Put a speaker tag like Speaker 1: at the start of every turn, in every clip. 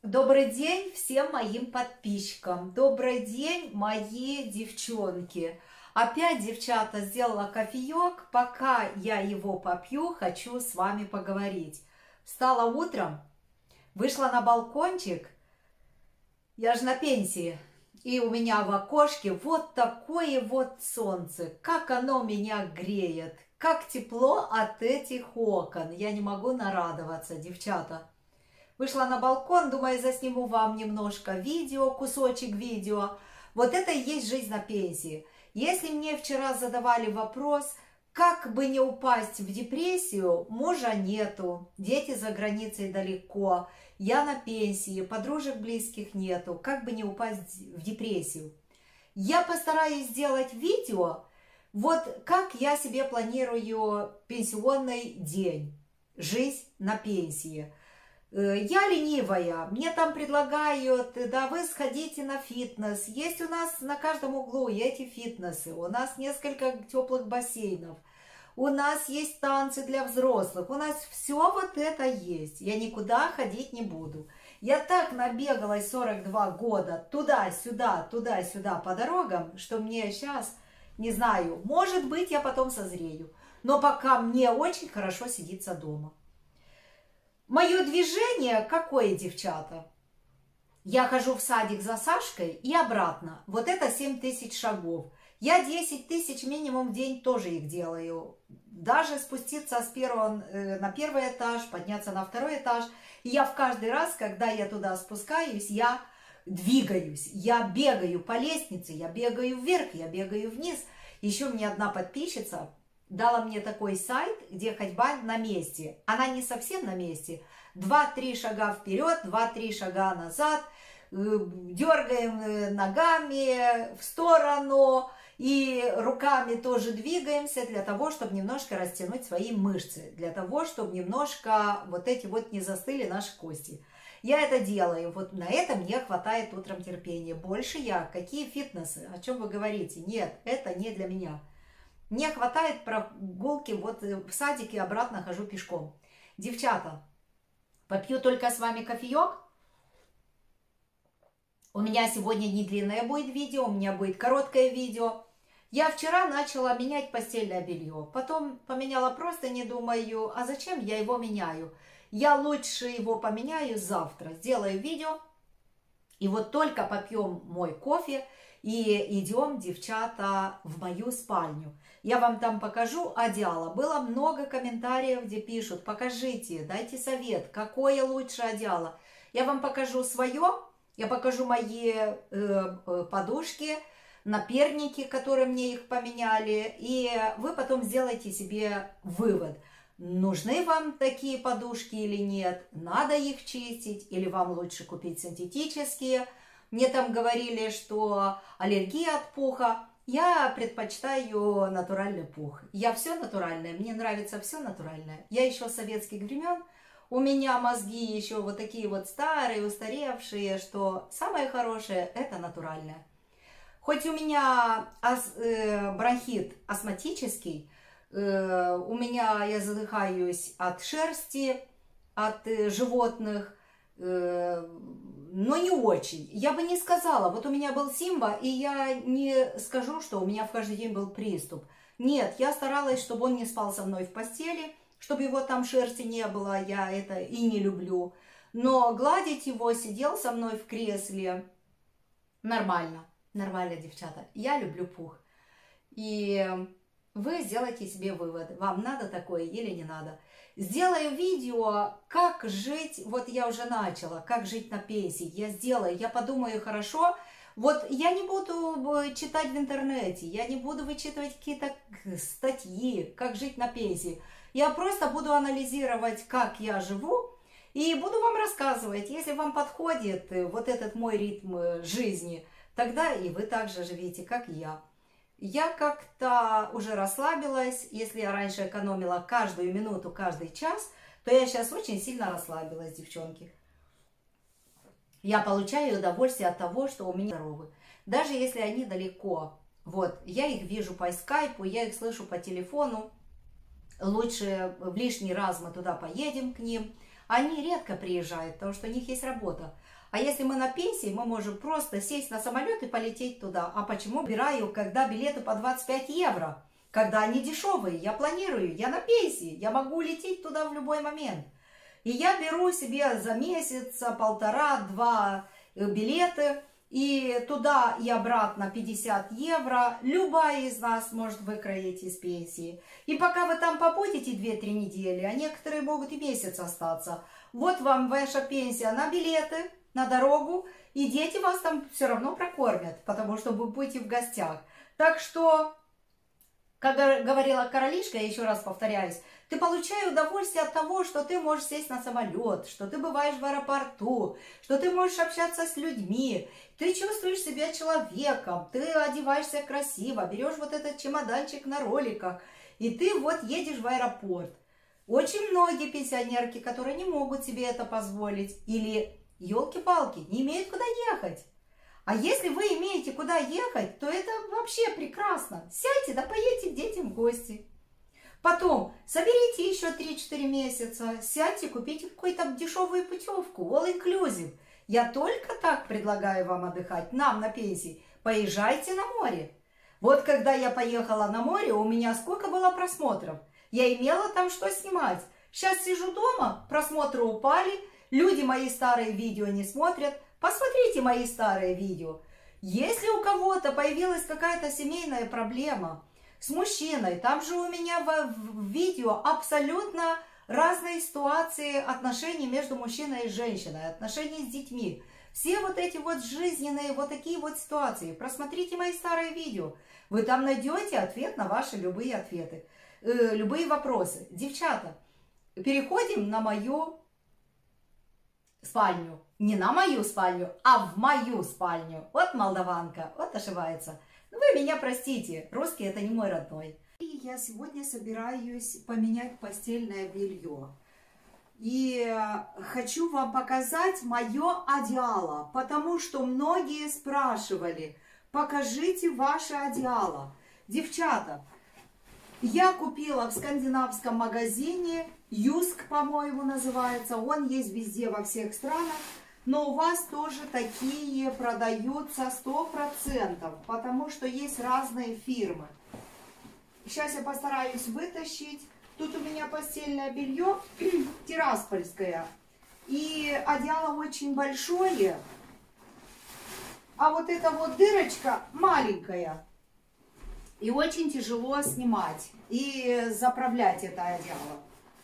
Speaker 1: Добрый день всем моим подписчикам. Добрый день, мои девчонки. Опять, девчата, сделала кофеек. Пока я его попью, хочу с вами поговорить. Встала утром, вышла на балкончик. Я же на пенсии. И у меня в окошке вот такое вот солнце. Как оно меня греет. Как тепло от этих окон. Я не могу нарадоваться, девчата. Вышла на балкон, думаю, засниму вам немножко видео, кусочек видео. Вот это и есть жизнь на пенсии. Если мне вчера задавали вопрос, как бы не упасть в депрессию, мужа нету, дети за границей далеко, я на пенсии, подружек близких нету, как бы не упасть в депрессию. Я постараюсь сделать видео, вот как я себе планирую пенсионный день, жизнь на пенсии. Я ленивая, мне там предлагают, да вы сходите на фитнес. Есть у нас на каждом углу эти фитнесы, у нас несколько теплых бассейнов, у нас есть танцы для взрослых, у нас все вот это есть. Я никуда ходить не буду. Я так набегалась 42 года туда-сюда по дорогам, что мне сейчас, не знаю, может быть, я потом созрею. Но пока мне очень хорошо сидится дома. Мое движение какое, девчата? Я хожу в садик за Сашкой и обратно. Вот это 7000 шагов. Я 10 тысяч минимум в день тоже их делаю. Даже спуститься на первый этаж, подняться на второй этаж. И я в каждый раз, когда я туда спускаюсь, я двигаюсь. Я бегаю по лестнице, я бегаю вверх, я бегаю вниз. Еще мне одна подписчица дала мне такой сайт, где ходьба на месте. Она не совсем на месте. 2-3 шага вперед, 2-3 шага назад. Дергаем ногами в сторону. И руками тоже двигаемся для того, чтобы немножко растянуть свои мышцы. Для того, чтобы немножко вот эти вот не застыли наши кости. Я это делаю. Вот на это мне хватает утром терпения. Больше я. Какие фитнесы? О чем вы говорите? Нет, это не для меня. Мне хватает прогулки, вот в садике обратно хожу пешком. Девчата, попью только с вами кофеек. У меня сегодня не длинное будет видео, у меня будет короткое видео. Я вчера начала менять постельное белье, потом поменяла простыни, думаю, а зачем я его меняю? Я лучше его поменяю завтра, сделаю видео. И вот только попьем мой кофе и идем, девчата, в мою спальню. Я вам там покажу одеяло. Было много комментариев, где пишут, покажите, дайте совет, какое лучше одеяло. Я вам покажу свое, я покажу мои подушки, наперники, которые мне их поменяли. И вы потом сделаете себе вывод. Нужны вам такие подушки или нет, надо их чистить, или вам лучше купить синтетические. Мне там говорили, что аллергия от пуха. Я предпочитаю натуральный пух. Я все натуральное, мне нравится все натуральное. Я еще советских времен, у меня мозги еще вот такие вот старые, устаревшие, что самое хорошее это натуральное. Хоть у меня бронхит астматический, у меня я задыхаюсь от шерсти, от животных, но не очень. Я бы не сказала, вот у меня был Симба, и я не скажу, что у меня в каждый день был приступ. Нет, я старалась, чтобы он не спал со мной в постели, чтобы его там шерсти не было, я это и не люблю. Но гладить его, сидел со мной в кресле, нормально, нормально, девчата. Я люблю пух. И вы сделайте себе вывод, вам надо такое или не надо. Сделаю видео, как жить, вот я уже начала, как жить на пенсии. Я сделаю, я подумаю хорошо. Вот я не буду читать в интернете, я не буду вычитывать какие-то статьи, как жить на пенсии. Я просто буду анализировать, как я живу, и буду вам рассказывать. Если вам подходит вот этот мой ритм жизни, тогда и вы так же живите, как и я. Я как-то уже расслабилась. Если я раньше экономила каждую минуту, каждый час, то я сейчас очень сильно расслабилась, девчонки. Я получаю удовольствие от того, что у меня здоровы. Даже если они далеко. Вот, я их вижу по скайпу, я их слышу по телефону. Лучше в лишний раз мы туда поедем к ним. Они редко приезжают, потому что у них есть работа. А если мы на пенсии, мы можем просто сесть на самолет и полететь туда. А почему убираю, когда билеты по 25 евро? Когда они дешевые, я планирую, я на пенсии, я могу улететь туда в любой момент. И я беру себе за месяц, полтора-два билеты, и туда и обратно 50 евро. Любая из нас может выкроить из пенсии. И пока вы там побудете 2-3 недели, а некоторые могут и месяц остаться, вот вам ваша пенсия на билеты, на дорогу, и дети вас там все равно прокормят, потому что вы будете в гостях. Так что, как говорила королишка, я еще раз повторяюсь, ты получаешь удовольствие от того, что ты можешь сесть на самолет, что ты бываешь в аэропорту, что ты можешь общаться с людьми, ты чувствуешь себя человеком, ты одеваешься красиво, берешь вот этот чемоданчик на роликах, и ты вот едешь в аэропорт. Очень многие пенсионерки, которые не могут себе это позволить, или, елки-палки, не имеют куда ехать. А если вы имеете куда ехать, то это вообще прекрасно. Сядьте, да поедьте к детям в гости. Потом соберите еще 3-4 месяца, сядьте, купите какую-то дешевую путевку, all inclusive. Я только так предлагаю вам отдыхать, нам на пенсии. Поезжайте на море. Вот когда я поехала на море, у меня сколько было просмотров. Я имела там что снимать. Сейчас сижу дома, просмотры упали, люди мои старые видео не смотрят. Посмотрите мои старые видео. Если у кого-то появилась какая-то семейная проблема с мужчиной, там же у меня в видео абсолютно разные ситуации отношений между мужчиной и женщиной, отношений с детьми. Все вот эти вот жизненные, вот такие вот ситуации. Просмотрите мои старые видео. Вы там найдете ответ на ваши любые ответы, любые вопросы. Девчата, переходим на мою спальню. Не на мою спальню, а в мою спальню. Вот молдаванка, вот ошибается. Вы меня простите, русский это не мой родной. И я сегодня собираюсь поменять постельное белье. И хочу вам показать мое одеяло, потому что многие спрашивали, покажите ваше одеяло. Девчата, я купила в скандинавском магазине, Юск, по-моему, называется, он есть везде, во всех странах. Но у вас тоже такие продаются 100%, потому что есть разные фирмы. Сейчас я постараюсь вытащить. Тут у меня постельное белье тираспольское. И одеяло очень большое. А вот эта вот дырочка маленькая. И очень тяжело снимать и заправлять это одеяло.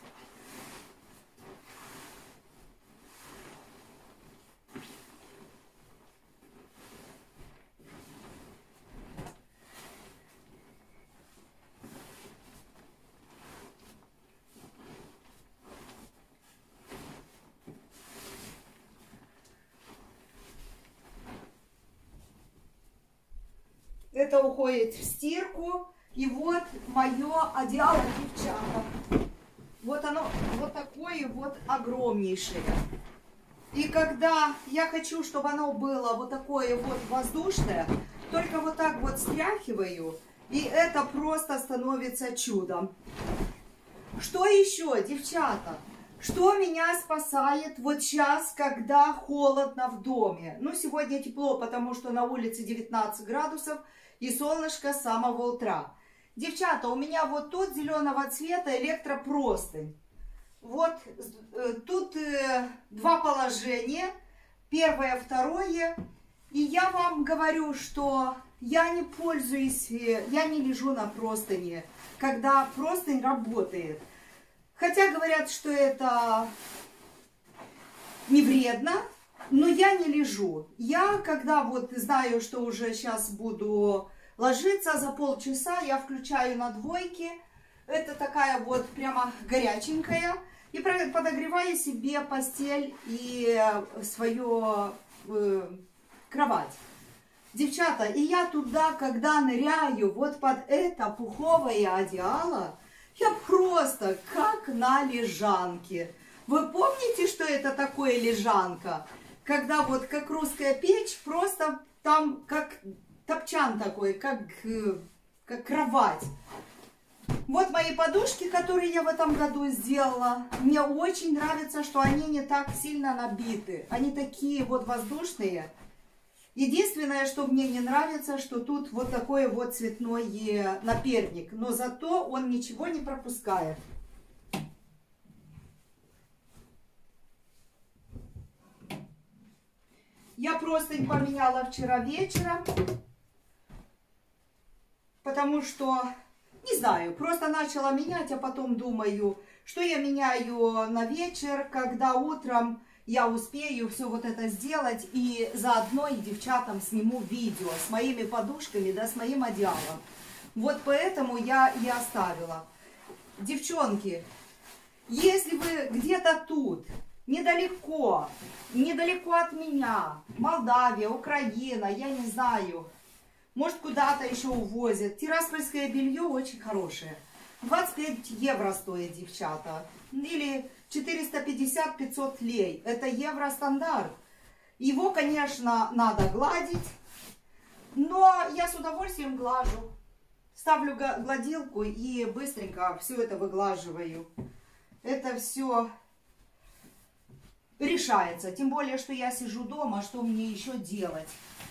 Speaker 1: Это уходит в стирку. И вот мое одеяло, девчата. Вот оно вот такое вот огромнейшее. И когда я хочу, чтобы оно было вот такое вот воздушное, только вот так вот стряхиваю, и это просто становится чудом. Что еще, девчата? Что меня спасает вот сейчас, когда холодно в доме? Ну, сегодня тепло, потому что на улице 19 градусов и солнышко с самого утра. Девчата, у меня вот тут зеленого цвета электропростынь. Вот тут два положения, первое, второе. И я вам говорю, что я не пользуюсь, я не лежу на простыне, когда простынь работает. Хотя говорят, что это не вредно, но я не лежу. Я, когда вот знаю, что уже сейчас буду ложиться, за полчаса я включаю на двойке. Это такая вот прямо горяченькая. И подогреваю себе постель и свою кровать. Девчата, и я туда, когда ныряю вот под это пуховое одеяло, я просто как на лежанке. Вы помните, что это такое лежанка? Когда вот как русская печь, просто там как топчан такой, как кровать.
Speaker 2: Вот мои подушки, которые я в этом году сделала. Мне очень нравится, что они не так сильно набиты. Они такие вот воздушные. Единственное, что мне не нравится, что тут вот такой вот цветной напердник. Но зато он ничего не пропускает. Я просто их поменяла вчера вечером. Потому что, не знаю, просто начала менять, а потом думаю, что я меняю на вечер, когда утром я успею все вот это сделать, и заодно и девчатам сниму видео с моими подушками, да, с моим одеялом. Вот поэтому я и оставила. Девчонки, если вы где-то тут, недалеко от меня, Молдавия, Украина, я не знаю, может, куда-то еще увозят. Тираспольское белье очень хорошее. 25 евро стоит, девчата. Или 450-500 лей. Это евростандарт. Его, конечно, надо гладить. Но я с удовольствием глажу. Ставлю гладилку и быстренько все это выглаживаю. Это все решается. Тем более, что я сижу дома, что мне еще делать?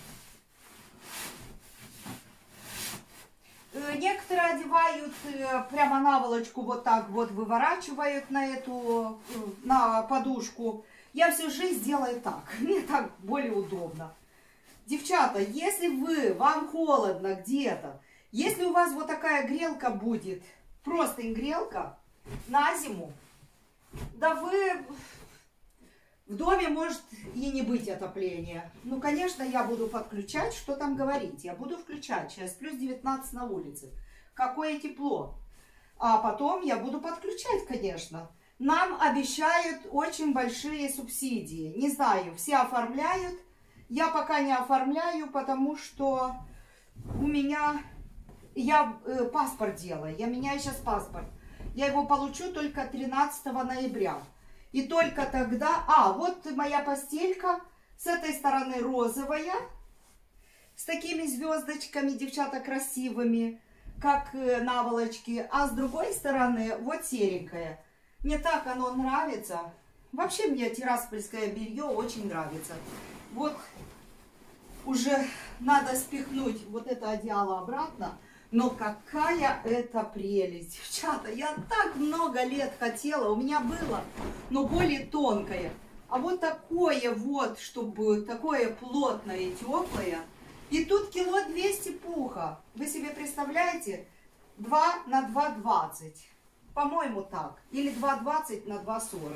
Speaker 2: Некоторые одевают прямо наволочку, вот так вот выворачивают на подушку. Я всю жизнь делаю так. Мне так более удобно. Девчата, если вам холодно где-то, если у вас вот такая грелка будет, просто грелка на зиму, да вы... В доме может и не быть отопления. Ну, конечно, я буду подключать, что там говорить. Я буду включать. Сейчас плюс 19 на улице. Какое тепло. А потом я буду подключать, конечно. Нам обещают очень большие субсидии. Не знаю, все оформляют. Я пока не оформляю, потому что у меня... Я паспорт делаю. Я меняю сейчас паспорт. Я его получу только 13 ноября. И только тогда... вот моя постелька. С этой стороны розовая. С такими звездочками, девчата, красивыми. Как наволочки. А с другой стороны вот серенькая. Мне так оно нравится. Вообще мне тираспольское белье очень нравится. Вот уже надо спихнуть вот это одеяло обратно. Но какая это прелесть, девчата, я так много лет хотела, у меня было, но более тонкое. А вот такое вот, чтобы такое плотное и теплое. И тут кило 200 пуха. Вы себе представляете? 2 на 2,20. По-моему, так. Или 2,20 на 2,40.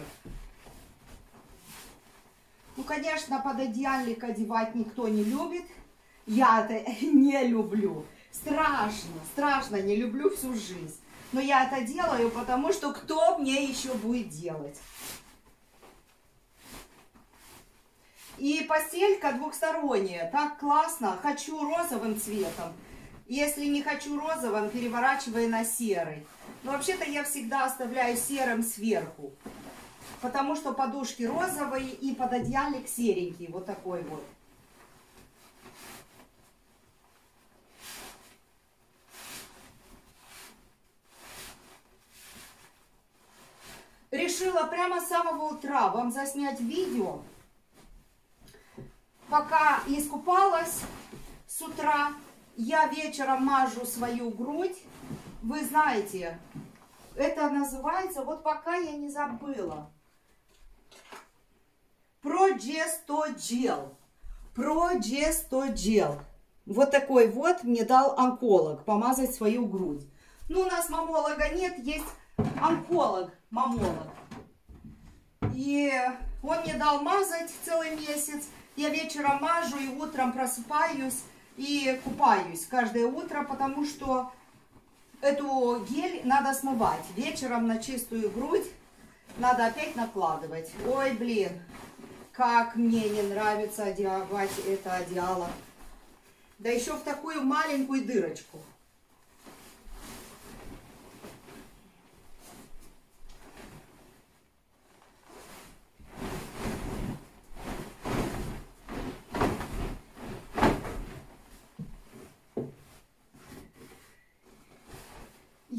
Speaker 2: Ну, конечно, пододеяльник одевать никто не любит. Я это не люблю. Страшно не люблю всю жизнь. Но я это делаю, потому что кто мне еще будет делать? И постелька двухсторонняя. Так классно. Хочу розовым цветом. Если не хочу розовым, переворачиваю на серый. Но вообще-то я всегда оставляю серым сверху. Потому что подушки розовые и пододеяльник серенький. Вот такой вот. Решила прямо с самого утра вам заснять видео. Пока искупалась с утра, я вечером мажу свою грудь. Вы знаете, это называется, вот пока я не забыла, Прогестогел. Прогестогел. Вот такой вот мне дал онколог, помазать свою грудь. Ну, у нас мамолога нет, есть онколог-мамолог. И он мне дал мазать целый месяц. Я вечером мажу и утром просыпаюсь и купаюсь каждое утро, потому что эту гель надо смывать. Вечером на чистую грудь надо опять накладывать. Ой, блин, как мне не нравится одевать это одеяло. Да еще в такую маленькую дырочку.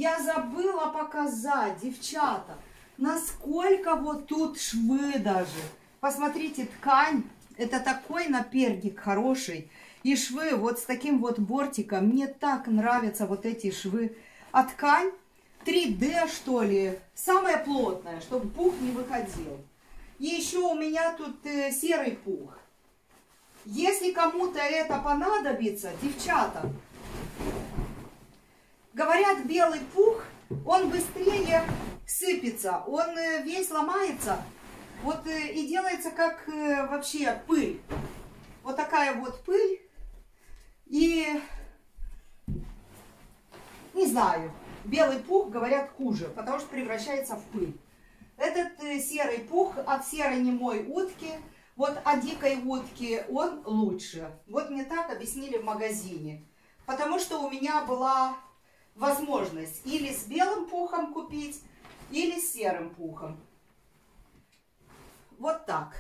Speaker 2: Я забыла показать, девчата, насколько вот тут швы даже. Посмотрите, ткань, это такой напердник хороший. И швы вот с таким вот бортиком. Мне так нравятся вот эти швы. А ткань 3D, что ли, самая плотная, чтобы пух не выходил. И еще у меня тут серый пух. Если кому-то это понадобится, девчата, говорят, белый пух, он быстрее сыпется, он весь ломается, вот и делается как вообще пыль. Вот такая вот пыль. И не знаю, белый пух, говорят, хуже, потому что превращается в пыль. Этот серый пух от серой немой утки, вот от дикой утки, он лучше. Вот мне так объяснили в магазине. Потому что у меня была возможность или с белым пухом купить, или с серым пухом. Вот так.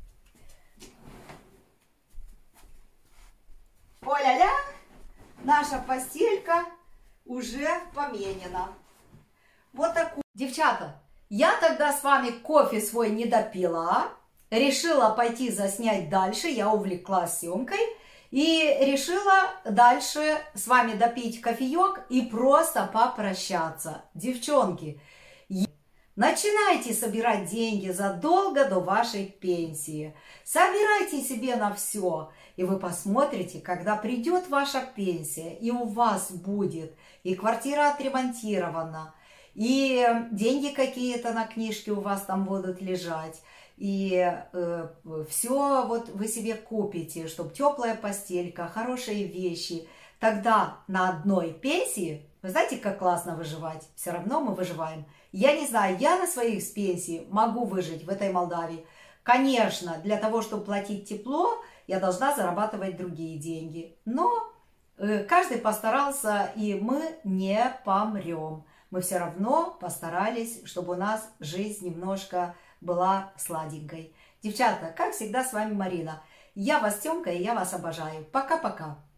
Speaker 2: О-ля-ля, наша постелька уже поменена. Вот такую.
Speaker 1: Девчата, я тогда с вами кофе свой не допила, решила пойти заснять дальше, я увлеклась съемкой и решила дальше с вами допить кофеек и просто попрощаться. Девчонки, начинайте собирать деньги задолго до вашей пенсии. Собирайте себе на все. И вы посмотрите, когда придет ваша пенсия, и у вас будет и квартира отремонтирована, и деньги какие-то на книжке у вас там будут лежать, и все вот вы себе купите, чтобы теплая постелька, хорошие вещи. Тогда на одной пенсии, вы знаете, как классно выживать? Все равно мы выживаем. Я не знаю, я на своих с пенсии могу выжить в этой Молдавии. Конечно, для того, чтобы платить тепло, я должна зарабатывать другие деньги. Но каждый постарался, и мы не помрем. Мы все равно постарались, чтобы у нас жизнь немножко была сладенькой. Девчата, как всегда, с вами Марина. Я вас, Тёмка, и я вас обожаю. Пока-пока.